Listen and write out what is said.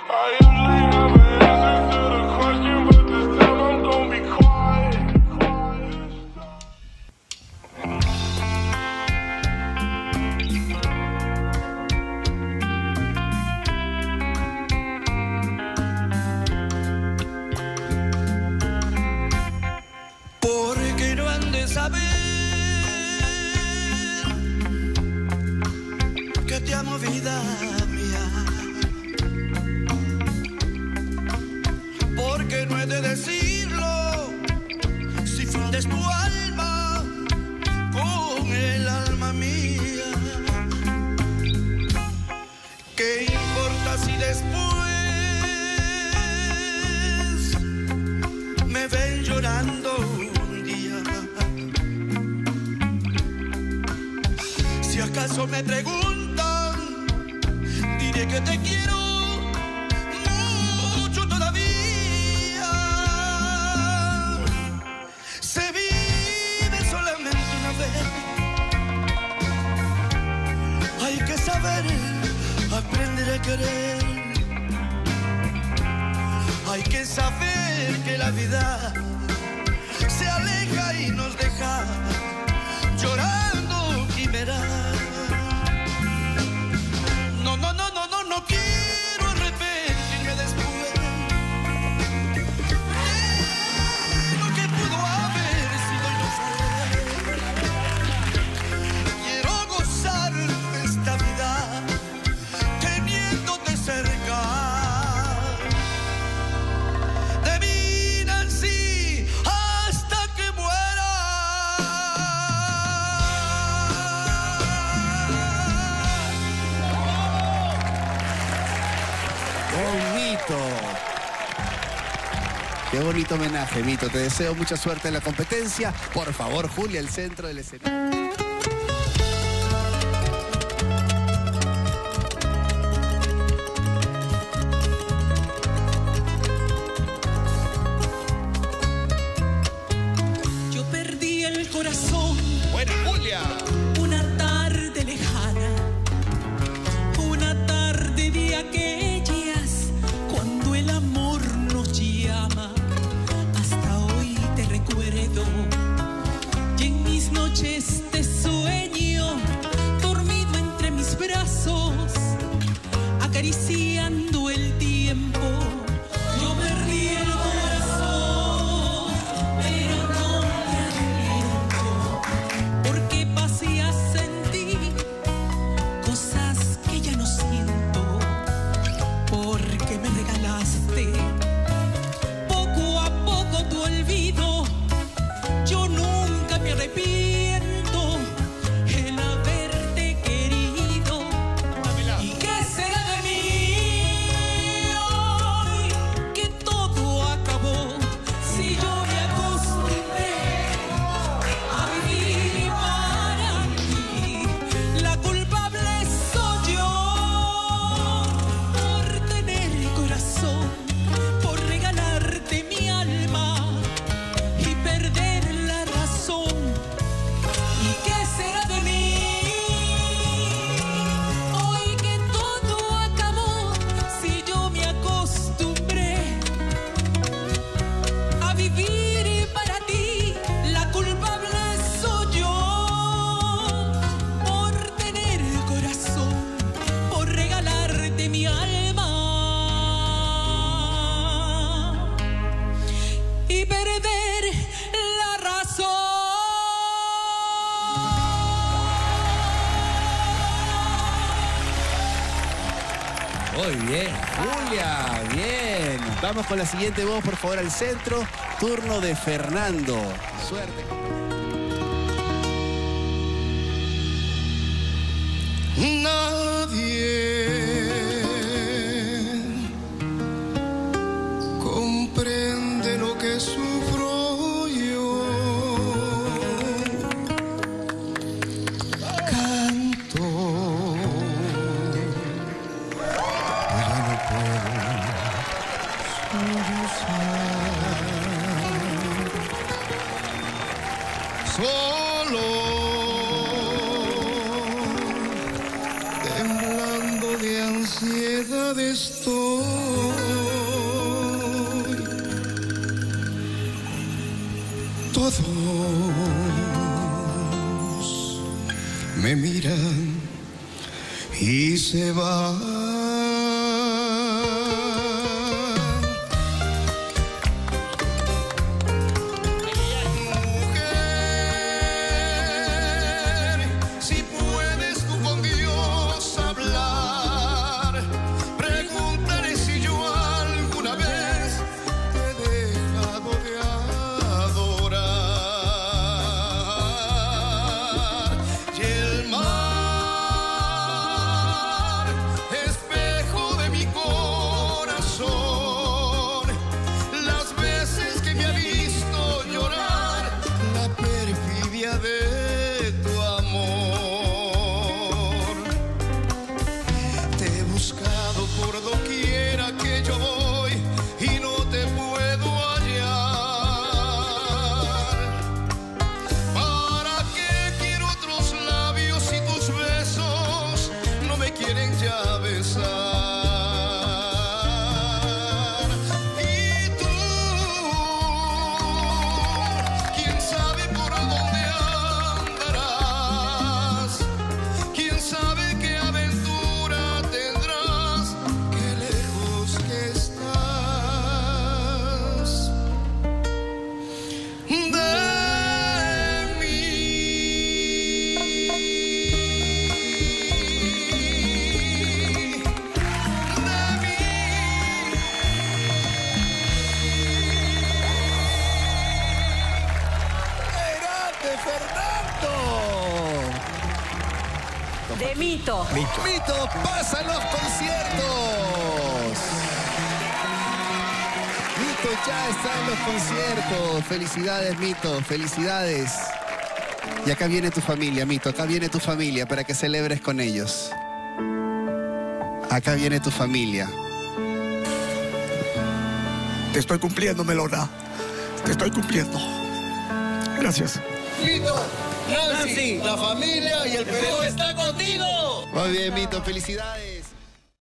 Porque no han de saber que te amo, vida mía. Porque no he de decirlo si fundes tu alma con el alma mía. ¿Qué importa si después me ven llorando un día? Si acaso me preguntan, diré que te quiero mucho todavía. Se vive solamente una vez. Hay que saber aprender a querer. Hay que saber que la vida se aleja y nos deja llorando quimeras. No, no, no, no, no, no quiero arrepentirme después de lo que pudo haber sido y no fue. Quiero gozar de esta vida teniéndote cerca. De mí, Nancy, hasta que muera. Qué bonito homenaje, Mito. Te deseo mucha suerte en la competencia. Por favor, Julia, el centro del escenario. Yo perdí el corazón. Buena, Julia. Una tarde lejana, una tarde de aquellas cuando el amor nos llama. Hasta hoy te recuerdo y en mis noches te sueño, dormido entre mis brazos, acariciando el tiempo. Yo perdí el corazón, pero no me arrepiento, porque pasé a sentir cosas que ya no siento, porque me regalaste poco a poco tu olvido. Yo nunca me arrepiento el haberte querido. ¿Y qué será de mí hoy que todo acabó? Si yo me acostumbré a vivir para ti, la culpable soy yo por tener corazón, por regalarte mi alma y perder la razón. ¿Y qué será de mí hoy que todo acabó? Si yo me acostumbré a vivir para ti, la culpable soy yo por tener corazón, por regalarte mi alma y perder la razón. Muy bien, Julia, bien. Vamos con la siguiente voz, por favor, al centro. Turno de Fernando. Suerte. Nadie comprende lo que sufro yo. Canto, pero no puedo sollozar. Solo temblando de ansiedad. soledad estoy. Todos me miran y se van. De tu amor, te he buscado por doquiera que yo voy y no te puedo hallar. ¿Para qué quiero otros labios si tus besos no me quieren ya besar? De Mito. Mito pasa los conciertos. Mito ya está en los conciertos. Felicidades, Mito, felicidades. Y acá viene tu familia, Mito, acá viene tu familia para que celebres con ellos. Acá viene tu familia. Te estoy cumpliendo, Melona. Te estoy cumpliendo. Gracias. Mito, Nancy, la familia y el Perú está contigo. Muy bien, Mito, felicidades.